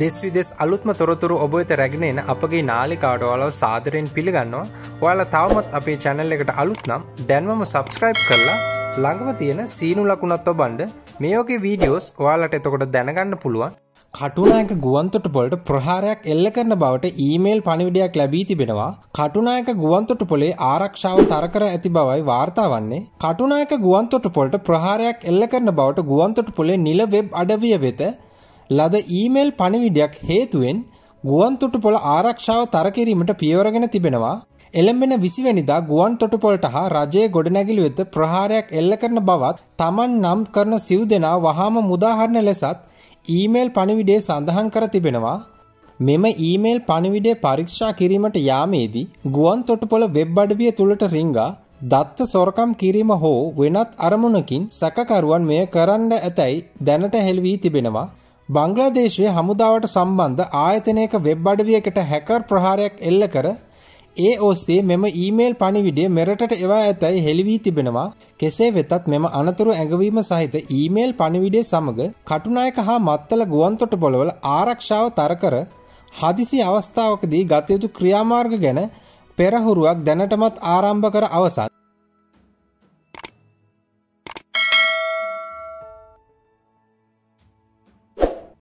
දෙස් විදෙස් අලුත්ම තොරතුරු ඔබ වෙත රැගෙන එන අපගේ නාලිකාවට ඔයාලව සාදරයෙන් පිළිගන්නවා. ඔයාලා තවමත් අපේ channel එකට අලුත් නම් දැන්වම subscribe කරලා ළඟම තියෙන සීනු ලකුණත් ඔබන්න මේ වගේ වීඩියෝස් ඔයාලට එතකොට දැනගන්න පුළුවන්. කටුනායක ගුවන්තොටුපළට ප්‍රහාරයක් එල්ල කරන බවට ඊමේල් පණිවිඩයක් ලැබී තිබෙනවා. කටුනායක ගුවන්තොටුපළේ ආරක්ෂාව තර කර ඇති බවයි වාර්තා වන්නේ. කටුනායක ගුවන්තොටුපළට ප්‍රහාරයක් එල්ල කරන බවට ගුවන්තොටුපළේ නිල වෙබ් අඩවිය වෙත ලද ඊමේල් පණිවිඩයක් හේතුවෙන් ගුවන්තොටුපළ ආරක්ෂාව තර කිරීමට පියවරගෙන තිබෙනවා. එළඹෙන 20 වෙනිදා ගුවන්තොටුපළට හා රජයේ ගොඩනැගිලි වෙත ප්‍රහාරයක් එල්ල කරන බවත් Taman නම් කරන සිව් දෙනා වහාම මුදාහරින ලෙසත් ඊමේල් පණිවිඩයේ සඳහන් කර තිබෙනවා. මෙම ඊමේල් පණිවිඩය පරීක්ෂා කිරීමට යාමේදී ගුවන්තොටුපළ වෙබ් අඩවිය තුළට රිංගා දත්ත සොරකම් කිරීම හෝ වෙනත් අරමුණකින් සැකකරුවන් මෙය කරන්න ඇතැයි දැනට හෙළි වී තිබෙනවා. බංග්ලාදේශයේ හමුදාවට සම්බන්ධ ආයතනයක වෙබ් අඩවියකට හැකර් ප්‍රහාරයක් එල්ල කර ඒ ඔස්සේ මෙම ඊමේල් පණිවිඩය මෙරටට එවා ඇතැයි හෙළි වී තිබෙනවා. කෙසේ වෙතත් මෙම අනතුරු ඇඟවීම සහිත ඊමේල් පණිවිඩය සමග කටුනායක හා මත්තල ගුවන්තොටුපළවල ආරක්ෂාව තර කර හදිසි අවස්ථාවකදී ගත යුතු ක්‍රියාමාර්ග ගැන පෙරහුරුවක් දැනටමත් ආරම්භ කර අවසන්.